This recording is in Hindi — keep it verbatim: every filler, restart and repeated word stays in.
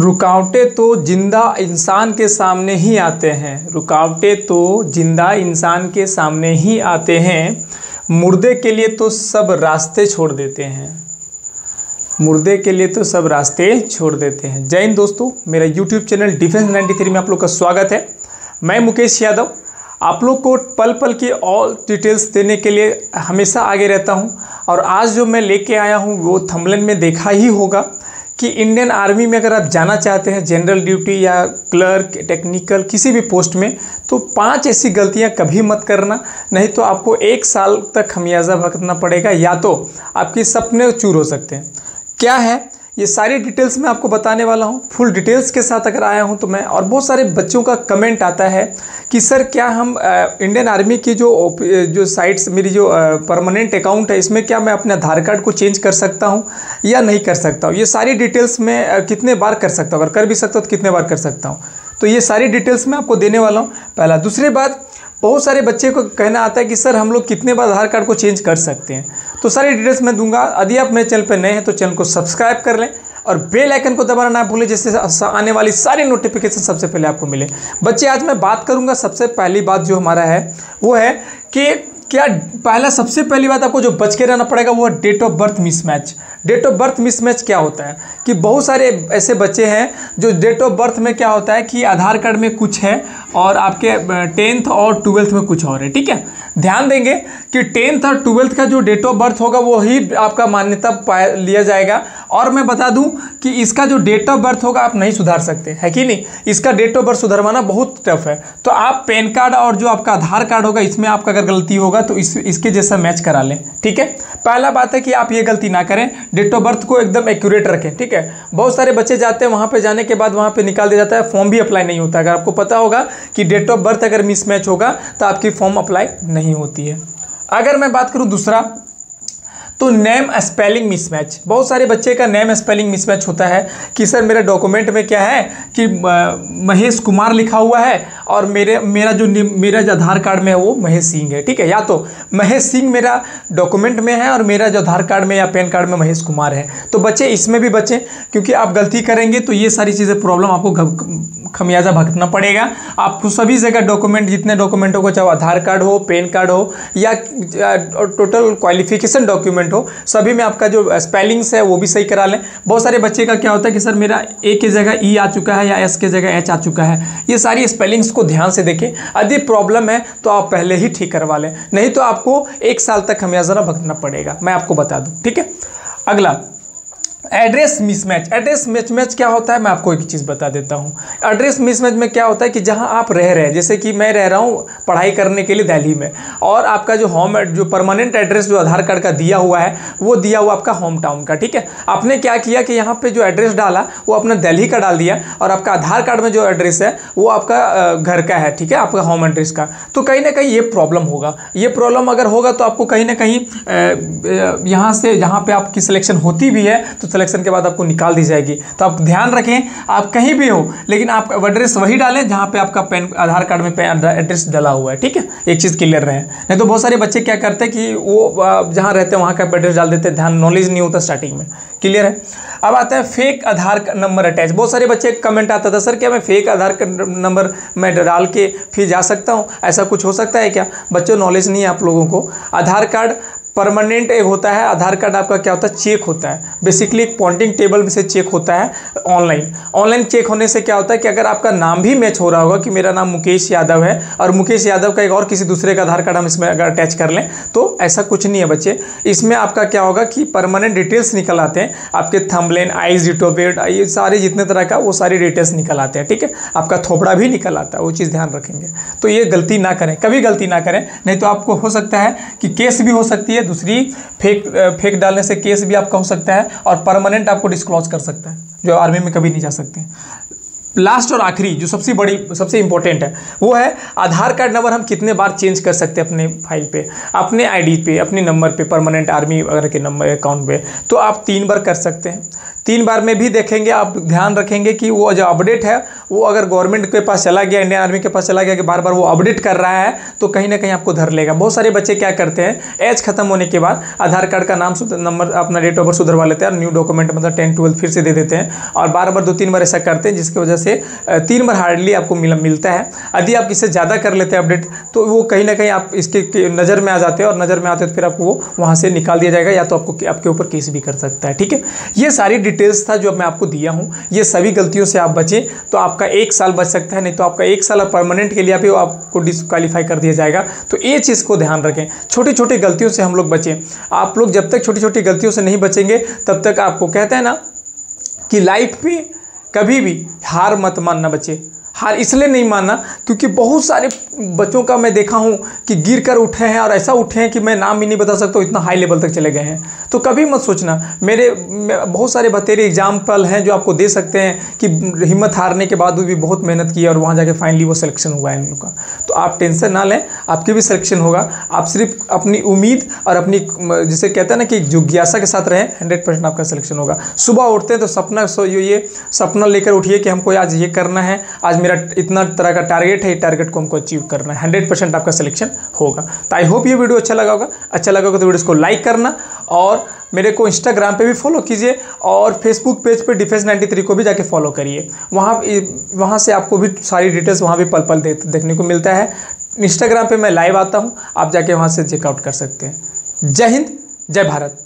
रुकावटें तो जिंदा इंसान के सामने ही आते हैं रुकावटें तो जिंदा इंसान के सामने ही आते हैं मुर्दे के लिए तो सब रास्ते छोड़ देते हैं मुर्दे के लिए तो सब रास्ते छोड़ देते हैं। जय हिंद दोस्तों, मेरा YouTube channel defence ninety three में आप लोग का स्वागत है। मैं मुकेश यादव आप लोग को पल पल की ऑल डिटेल्स देने के लिए हमेशा आगे रहता हूं। और आज जो मैं लेके आया हूं वो थंबनेल में देखा ही होगा कि इंडियन आर्मी में अगर आप जाना चाहते हैं जनरल ड्यूटी या क्लर्क टेक्निकल किसी भी पोस्ट में, तो पांच ऐसी गलतियां कभी मत करना, नहीं तो आपको एक साल तक खमियाजा भुगतना पड़ेगा या तो आपके सपने चूर हो सकते हैं। क्या है ये सारी डिटेल्स मैं आपको बताने वाला हूँ। फुल डिटेल्स के साथ अगर आया हूँ तो मैं, और बहुत सारे बच्चों का कमेंट आता है कि सर क्या हम इंडियन आर्मी की जो जो साइट्स मेरी जो परमानेंट अकाउंट है इसमें क्या मैं अपने आधार कार्ड को चेंज कर सकता हूँ या नहीं कर सकता हूँ, ये सारी डिटेल्स में कितने बार कर सकता हूँ, अगर कर भी सकता हूँ तो कितने बार कर सकता हूँ, तो ये सारी डिटेल्स मैं आपको देने वाला हूँ। पहला। दूसरी बात, बहुत सारे बच्चे को कहना आता है कि सर हम लोग कितने बार आधार कार्ड को चेंज कर सकते हैं, तो सारी डिटेल्स मैं दूंगा। यदि आप मेरे चैनल पर नए हैं तो चैनल को सब्सक्राइब कर लें और बेल आइकन को दबाना ना भूलें, जिससे आने वाली सारी नोटिफिकेशन सबसे पहले आपको मिले। बच्चे आज मैं बात करूंगा, सबसे पहली बात जो हमारा है वो है कि क्या पहला सबसे पहली बात आपको जो बच के रहना पड़ेगा वो है date of birth mismatch. Date of birth mismatch क्या होता है कि बहुत सारे ऐसे बच्चे हैं जो डेट ऑफ बर्थ में क्या होता है कि आधार कार्ड में कुछ है और आपके टेंथ और ट्वेल्थ में कुछ और है। ठीक है, ध्यान देंगे कि टेंथ और ट्वेल्थ का जो डेट ऑफ बर्थ होगा वो ही आपका मान्यता लिया जाएगा। और मैं बता दूं कि इसका जो डेट ऑफ बर्थ होगा आप नहीं सुधार सकते, है कि नहीं, इसका डेट ऑफ बर्थ सुधरवाना बहुत टफ है। तो आप पैन कार्ड और जो आपका आधार कार्ड होगा इसमें आपका अगर गलती होगा तो इस इसके जैसा मैच करा लें। ठीक है, पहला बात है कि आप ये गलती ना करें, डेट ऑफ बर्थ को एकदम एक्यूरेट रखें। ठीक है, बहुत सारे बच्चे जाते हैं वहाँ पे, जाने के बाद वहाँ पे निकाल दिया जाता है, फॉर्म भी अप्लाई नहीं होता। अगर आपको पता होगा कि डेट ऑफ बर्थ अगर मिसमैच होगा तो आपकी फॉर्म अप्लाई नहीं होती है। अगर मैं बात करूँ दूसरा, तो नेम स्पेलिंग मिसमैच। बहुत सारे बच्चे का नेम स्पेलिंग मिसमैच होता है कि सर मेरे डॉक्यूमेंट में क्या है कि महेश कुमार लिखा हुआ है और मेरे मेरा जो मेरा जो आधार कार्ड में है वो महेश सिंह है। ठीक है, या तो महेश सिंह मेरा डॉक्यूमेंट में है और मेरा जो आधार कार्ड में या पैन कार्ड में महेश कुमार है। तो बच्चे इसमें भी बचें, क्योंकि आप गलती करेंगे तो ये सारी चीज़ें प्रॉब्लम आपको खमियाजा भुगतना पड़ेगा। आपको सभी जगह डॉक्यूमेंट, जितने डॉक्यूमेंटों को, चाहे आधार कार्ड हो, पैन कार्ड हो या टोटल क्वालिफिकेशन डॉक्यूमेंट हो, सभी में आपका जो स्पेलिंग्स है वो भी सही करा लें। बहुत सारे बच्चे का क्या होता है कि सर मेरा ए की जगह ई आ चुका है या एस के जगह एच आ चुका है। ये सारी स्पेलिंग्स को ध्यान से देखें, यदि प्रॉब्लम है तो आप पहले ही ठीक करवा लें, नहीं तो आपको एक साल तक खमियाजा भुगतना पड़ेगा, मैं आपको बता दूँ। ठीक है, अगला एड्रेस मिसमैच। एड्रेस मिसमैच क्या होता है मैं आपको एक चीज़ बता देता हूँ। एड्रेस मिसमैच में क्या होता है कि जहाँ आप रह रहे हैं, जैसे कि मैं रह रहा हूँ पढ़ाई करने के लिए दिल्ली में, और आपका जो होम जो परमानेंट एड्रेस जो आधार कार्ड का दिया हुआ है वो दिया हुआ आपका होम टाउन का। ठीक है, आपने क्या किया कि यहाँ पे जो एड्रेस डाला वो अपना दिल्ली का डाल दिया और आपका आधार कार्ड में जो एड्रेस है वो आपका घर का है। ठीक है, आपका होम एड्रेस का, तो कहीं ना कहीं ये प्रॉब्लम होगा। ये प्रॉब्लम अगर होगा तो आपको कहीं ना कहीं यहाँ से जहाँ पर आपकी सिलेक्शन होती भी है तो सिलेक्शन के बाद आपको निकाल दी जाएगी। तो आप ध्यान रखें, आप कहीं भी हो लेकिन आप एड्रेस वही डालें जहां पे आपका पैन आधार कार्ड में पैन एड्रेस डला हुआ है। ठीक है, एक चीज़ क्लियर रहे, नहीं तो बहुत सारे बच्चे क्या करते हैं कि वो जहां रहते हैं वहां का एड्रेस डाल देते हैं, ध्यान नॉलेज नहीं होता स्टार्टिंग में। क्लियर है। अब आता है फेक आधार नंबर अटैच। बहुत सारे बच्चे कमेंट आता था, सर क्या मैं फेक आधार नंबर मैं डाल के फिर जा सकता हूँ, ऐसा कुछ हो सकता है क्या? बच्चों नॉलेज नहीं है आप लोगों को। आधार कार्ड परमानेंट एक होता है, आधार कार्ड आपका क्या होता है चेक होता है, बेसिकली एक पॉइंटिंग टेबल में से चेक होता है ऑनलाइन। ऑनलाइन चेक होने से क्या होता है कि अगर आपका नाम भी मैच हो रहा होगा कि मेरा नाम मुकेश यादव है और मुकेश यादव का एक और किसी दूसरे का आधार कार्ड हम इसमें अगर अटैच कर लें तो ऐसा कुछ नहीं है बच्चे। इसमें आपका क्या होगा कि परमानेंट डिटेल्स निकल आते हैं, आपके थंबनेल, आईज, डिटोबेट, ये सारे जितने तरह का वो सारी डिटेल्स निकल आते हैं। ठीक है, आपका थोपड़ा भी निकल आता है, वो चीज़ ध्यान रखेंगे। तो ये गलती ना करें, कभी गलती ना करें, नहीं तो आपको हो सकता है कि केस भी हो सकती है। दूसरी फेक फेक डालने से केस भी आपका हो सकता है और परमानेंट आपको डिस्क्लोज कर सकता है, जो आर्मी में कभी नहीं जा सकते। लास्ट और आखिरी जो सबसे बड़ी सबसे इंपॉर्टेंट है वो है आधार कार्ड नंबर हम कितने बार चेंज कर सकते हैं अपने फाइल पे, अपने आईडी पे, अपने नंबर पे, परमानेंट आर्मी वगैरह के नंबर अकाउंट पे। तो आप तीन बार कर सकते हैं। तीन बार में भी देखेंगे आप, ध्यान रखेंगे कि वो जो अपडेट है वो अगर गवर्नमेंट के पास चला गया, इंडियन आर्मी के पास चला गया कि बार बार वो अपडेट कर रहा है, तो कहीं ना कहीं आपको धर लेगा। बहुत सारे बच्चे क्या करते हैं, एज खत्म होने के बाद आधार कार्ड का नाम नंबर अपना डेट ऑफ बर्थ सुधरवा लेते हैं और न्यू डॉक्यूमेंट मतलब टेंथ ट्वेल्थ फिर से दे देते हैं और बार बार दो तीन बार ऐसा करते हैं, जिसकी वजह से तीन बार हार्डली आपको मिल मिलता है। यदि आप इससे ज़्यादा कर लेते हैं अपडेट, तो वो कहीं ना कहीं आप इसके नज़र में आ जाते हैं और नज़र में आते हैं तो फिर आपको वो वहाँ से निकाल दिया जाएगा या तो आपको आपके ऊपर केस भी कर सकता है। ठीक है, ये सारी डिटेल्स था जो मैं आपको दिया हूँ। ये सभी गलतियों से आप बचें तो आपका एक साल बच सकता है, नहीं तो आपका एक साल परमानेंट के लिए आप आपको डिस्क्वालीफाई कर दिया जाएगा। तो ये चीज़ को ध्यान रखें, छोटी छोटी गलतियों से हम लोग बचें। आप लोग जब तक छोटी छोटी गलतियों से नहीं बचेंगे तब तक आपको कहते हैं ना कि लाइफ में कभी भी हार मत मानना। बच्चे हार इसलिए नहीं मानना क्योंकि बहुत सारे बच्चों का मैं देखा हूँ कि गिर कर उठे हैं और ऐसा उठे हैं कि मैं नाम भी नहीं बता सकता, इतना हाई लेवल तक चले गए हैं। तो कभी मत सोचना, मेरे बहुत सारे बतेरे एग्जाम्पल हैं जो आपको दे सकते हैं कि हिम्मत हारने के बाद भी बहुत मेहनत की और वहाँ जाके फाइनली वो सिलेक्शन हुआ है इन लोग का। तो आप टेंशन ना लें, आपकी भी सिलेक्शन होगा। आप सिर्फ अपनी उम्मीद और अपनी जिसे कहते हैं ना कि जिज्ञासा के साथ रहें, हंड्रेड परसेंट आपका सिलेक्शन होगा। सुबह उठते हैं तो सपना सो ये सपना लेकर उठिए कि हमको आज ये करना है, आज मेरा इतना तरह का टारगेट है, ये टारगेट को हमको अचीव करना है। हंड्रेड परसेंट आपका सिलेक्शन होगा। तो आई होप ये वीडियो अच्छा लगा होगा। अच्छा लगा होगा तो वीडियो को लाइक करना और मेरे को इंस्टाग्राम पे भी फॉलो कीजिए और फेसबुक पेज पे डिफेंस नाइन्टी थ्री को भी जाके फॉलो करिए। वहाँ वहाँ से आपको भी सारी डिटेल्स वहाँ भी पल पल दे, देखने को मिलता है। इंस्टाग्राम पे मैं लाइव आता हूँ, आप जाके वहाँ से चेकआउट कर सकते हैं। जय हिंद, जय भारत।